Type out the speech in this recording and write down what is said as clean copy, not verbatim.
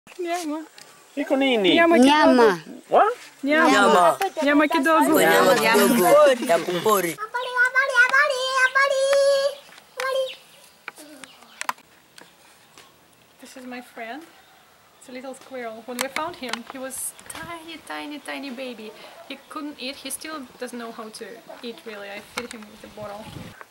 Nyama. Iko nini? Nyama. What? Nyama. Nyama kidogo. Nyama pori. This is my friend. It's a little squirrel. When we found him, he was tiny baby. He couldn't eat. He still doesn't know how to eat really. I feed him with a bottle.